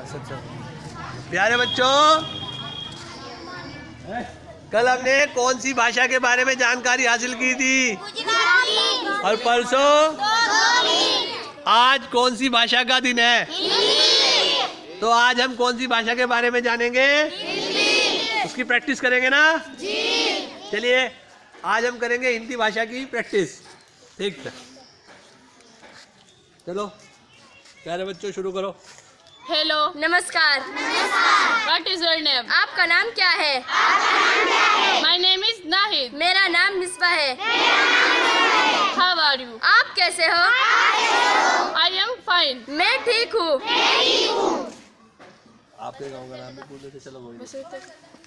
प्यारे बच्चों, कल हमने कौन सी भाषा के बारे में जानकारी हासिल की थी? और परसों? आज कौन सी भाषा का दिन है? तो आज हम कौन सी भाषा के बारे में जानेंगे? उसकी प्रैक्टिस करेंगे ना? चलिए आज हम करेंगे हिंदी भाषा की प्रैक्टिस। ठीक है, चलो प्यारे बच्चों शुरू करो। हेलो, नमस्कार। What is your name? आपका नाम क्या है? My name is Nahid. मेरा नाम मिसबा है। How are you? आप कैसे हो? I am fine. मैं ठीक हूँ। आपके गाँव का नाम भी पूछ लेते, चलो बोलिए।